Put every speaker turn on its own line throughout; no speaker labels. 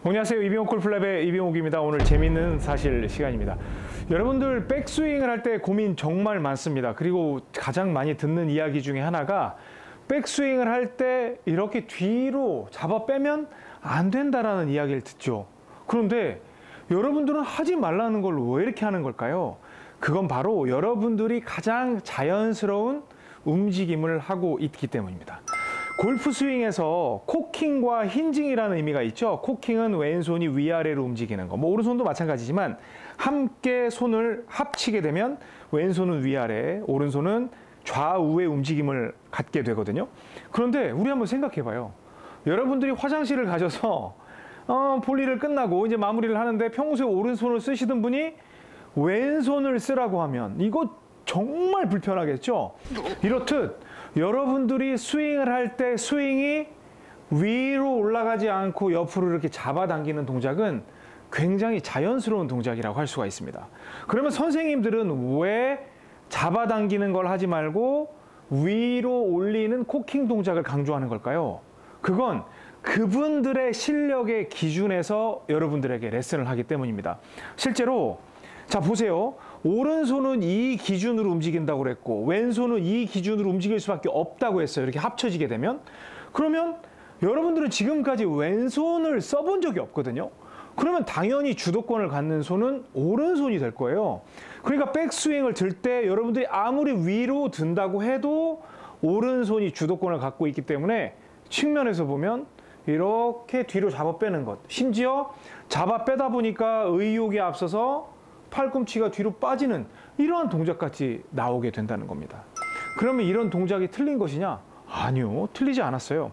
안녕하세요. 이병옥 골프랩의 이병옥입니다. 오늘 재밌는 사실 시간입니다. 여러분들 백스윙을 할 때 고민 정말 많습니다. 그리고 가장 많이 듣는 이야기 중에 하나가 백스윙을 할 때 이렇게 뒤로 잡아 빼면 안 된다라는 이야기를 듣죠. 그런데 여러분들은 하지 말라는 걸 왜 이렇게 하는 걸까요? 그건 바로 여러분들이 가장 자연스러운 움직임을 하고 있기 때문입니다. 골프 스윙에서 코킹과 힌징이라는 의미가 있죠. 코킹은 왼손이 위아래로 움직이는 거. 오른손도 마찬가지지만 함께 손을 합치게 되면 왼손은 위아래, 오른손은 좌우의 움직임을 갖게 되거든요. 그런데 우리 한번 생각해 봐요. 여러분들이 화장실을 가셔서 볼일을 끝나고 이제 마무리를 하는데 평소에 오른손을 쓰시던 분이 왼손을 쓰라고 하면 이거 정말 불편하겠죠? 이렇듯 여러분들이 스윙을 할 때 스윙이 위로 올라가지 않고 옆으로 이렇게 잡아당기는 동작은 굉장히 자연스러운 동작이라고 할 수가 있습니다. 그러면 선생님들은 왜 잡아당기는 걸 하지 말고 위로 올리는 코킹 동작을 강조하는 걸까요? 그건 그분들의 실력의 기준에서 여러분들에게 레슨을 하기 때문입니다. 실제로 자 보세요. 오른손은 이 기준으로 움직인다고 그랬고 왼손은 이 기준으로 움직일 수밖에 없다고 했어요. 이렇게 합쳐지게 되면. 그러면 여러분들은 지금까지 왼손을 써본 적이 없거든요. 그러면 당연히 주도권을 갖는 손은 오른손이 될 거예요. 그러니까 백스윙을 들 때 여러분들이 아무리 위로 든다고 해도 오른손이 주도권을 갖고 있기 때문에 측면에서 보면 이렇게 뒤로 잡아 빼는 것. 심지어 잡아 빼다 보니까 의욕에 앞서서 팔꿈치가 뒤로 빠지는 이러한 동작까지 나오게 된다는 겁니다. 그러면 이런 동작이 틀린 것이냐? 아니요, 틀리지 않았어요.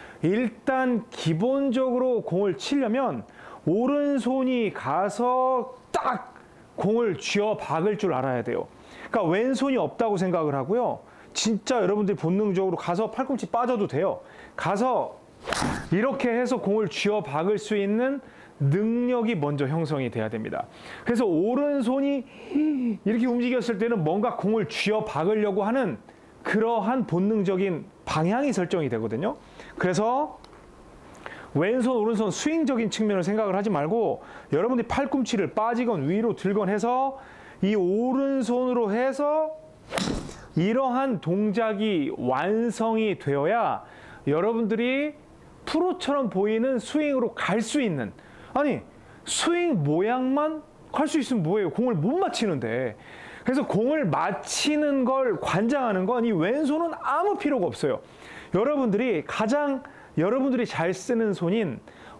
일단 기본적으로 공을 치려면 오른손이 가서 딱 공을 쥐어 박을 줄 알아야 돼요. 그러니까 왼손이 없다고 생각을 하고요. 진짜 여러분들이 본능적으로 가서 팔꿈치 빠져도 돼요. 가서 이렇게 해서 공을 쥐어 박을 수 있는 능력이 먼저 형성이 돼야 됩니다. 그래서 오른손이 이렇게 움직였을 때는 뭔가 공을 쥐어 박으려고 하는 그러한 본능적인 방향이 설정이 되거든요. 그래서 왼손, 오른손 스윙적인 측면을 생각을 하지 말고 여러분들이 팔꿈치를 빠지건 위로 들건 해서 이 오른손으로 해서 이러한 동작이 완성이 되어야 여러분들이 프로처럼 보이는 스윙으로 갈 수 있는, 아니 스윙 모양만 갈 수 있으면 뭐예요? 공을 못 맞히는데. 그래서 공을 맞히는 걸 관장하는 건 이 왼손은 아무 필요가 없어요. 여러분들이 잘 쓰는 손인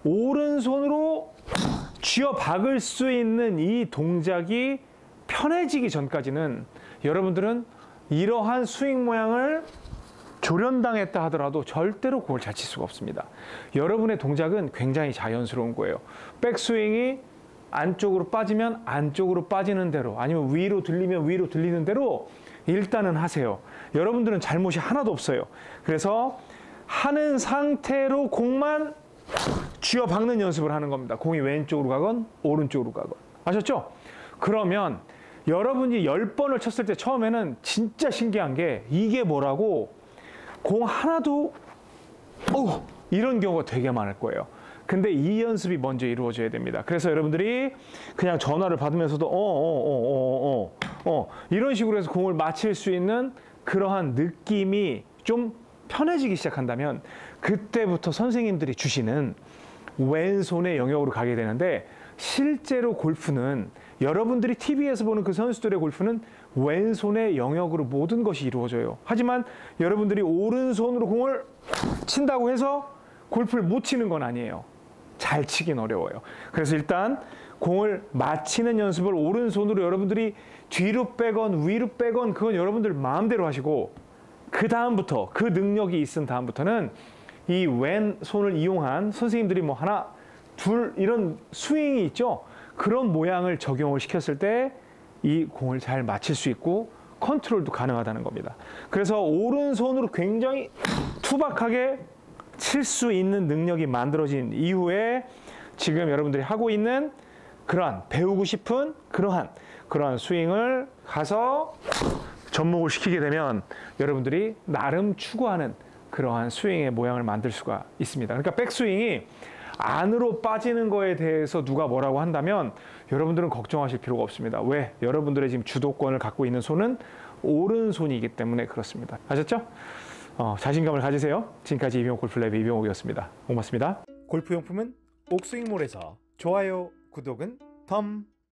오른손으로 쥐어 박을 수 있는 이 동작이 편해지기 전까지는 여러분들은 이러한 스윙 모양을 조련당했다 하더라도 절대로 공을 잘 칠 수가 없습니다. 여러분의 동작은 굉장히 자연스러운 거예요. 백스윙이 안쪽으로 빠지면 안쪽으로 빠지는 대로, 아니면 위로 들리면 위로 들리는 대로 일단은 하세요. 여러분들은 잘못이 하나도 없어요. 그래서 하는 상태로 공만 쥐어 박는 연습을 하는 겁니다. 공이 왼쪽으로 가건 오른쪽으로 가건. 아셨죠? 그러면 여러분이 10번을 쳤을 때 처음에는 진짜 신기한 게 이게 뭐라고 공 하나도 이런 경우가 되게 많을 거예요. 근데 이 연습이 먼저 이루어져야 됩니다. 그래서 여러분들이 그냥 전화를 받으면서도 이런 식으로 해서 공을 맞힐 수 있는 그러한 느낌이 좀 편해지기 시작한다면 그때부터 선생님들이 주시는 왼손의 영역으로 가게 되는데, 실제로 골프는 여러분들이 TV에서 보는 그 선수들의 골프는 왼손의 영역으로 모든 것이 이루어져요. 하지만 여러분들이 오른손으로 공을 친다고 해서 골프를 못 치는 건 아니에요. 잘 치긴 어려워요. 그래서 일단 공을 맞히는 연습을 오른손으로 여러분들이 뒤로 빼건 위로 빼건 그건 여러분들 마음대로 하시고, 그 다음부터 그 능력이 있은 다음부터는 이 왼손을 이용한 선생님들이 뭐 하나 둘 이런 스윙이 있죠. 그런 모양을 적용을 시켰을 때 이 공을 잘 맞힐 수 있고 컨트롤도 가능하다는 겁니다. 그래서 오른손으로 굉장히 투박하게 칠 수 있는 능력이 만들어진 이후에 지금 여러분들이 하고 있는 그러한 배우고 싶은 그러한 스윙을 가서 접목을 시키게 되면 여러분들이 나름 추구하는 그러한 스윙의 모양을 만들 수가 있습니다. 그러니까 백스윙이 안으로 빠지는 거에 대해서 누가 뭐라고 한다면 여러분들은 걱정하실 필요가 없습니다. 왜? 여러분들의 지금 주도권을 갖고 있는 손은 오른손이기 때문에 그렇습니다. 아셨죠? 자신감을 가지세요. 지금까지 이병옥 골프랩의 이병옥이었습니다. 고맙습니다. 골프용품은 옥스윙몰에서 좋아요, 구독은 덤.